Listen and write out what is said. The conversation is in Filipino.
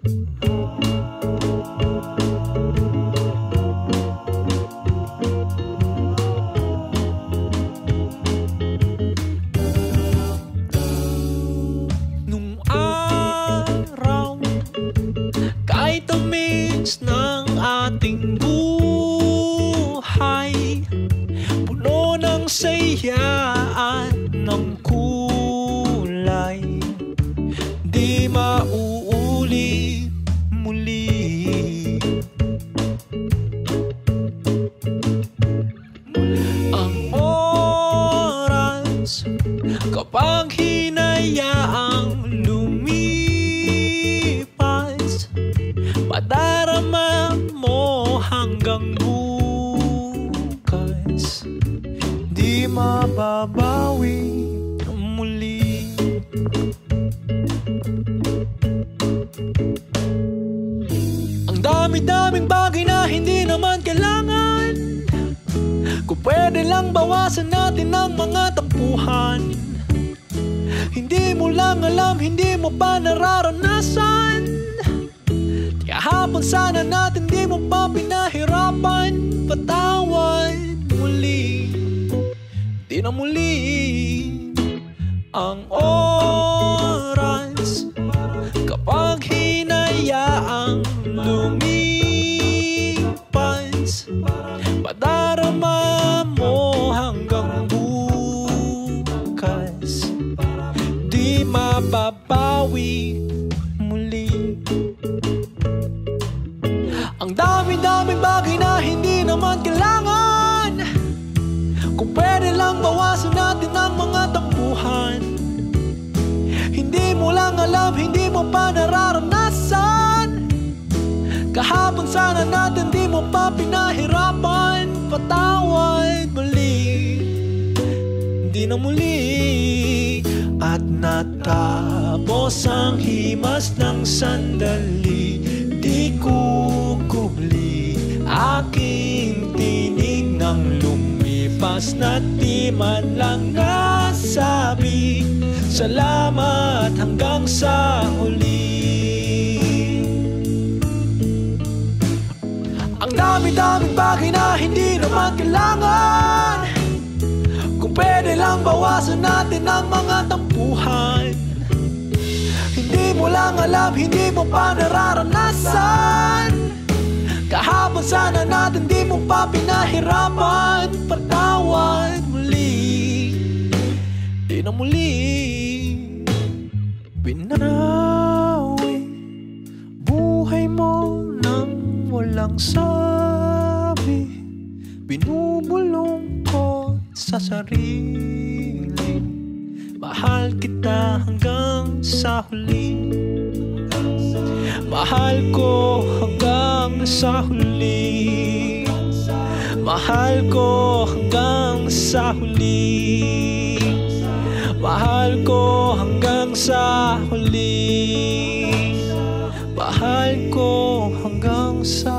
Nung araw, kahit tamis ng ating buhay, puno ng saya at ng kulay, di mauulit muli. Ang oras kapag hinayaang lumipas, madarama mo hanggang bukas, di mababawi muli. Ang dami-daming bagay na hindi naman kailangan, kung pwede lang bawasan natin ang mga tampuhan. Hindi mo lang alam, hindi mo pa nararanasan. Kahapon sana natin di mo pa pinahirapan. Patawad muli, di na muli. Ang oras kapag hinayaang lumipas, padarama mo hanggang bukas, di mababawi muli. Ang dami-daming bagay na hindi naman kailangan, kung pwede lang bawasan natin ang mga tampuhan. Hindi mo lang alam, hindi mo pa nararanasan. Kahapon sana natin di mo pa pinahirapan. Patawad muli, di na muli. At natapos ang himas ng sandali, di kukubli aking tinig ng lumipas na di man lang nasabi salamat hanggang sa huli. Ang dami-daming bagay na hindi naman kailangan, kung pwede lang bawasan natin ang mga tampuhan. Hindi mo lang alam, hindi mo pa nararanasan. Kahapon sana natin di mo pa pinahirapan. Patawad muli, di na muli. Binawi buhay mo nang walang sabi, binubulong ko sa sarili. Mahal kita hanggang sa huli, mahal ko hanggang sa huli, mahal ko hanggang sa huli, mahal ko hanggang sa huli, mahal ko hanggang sa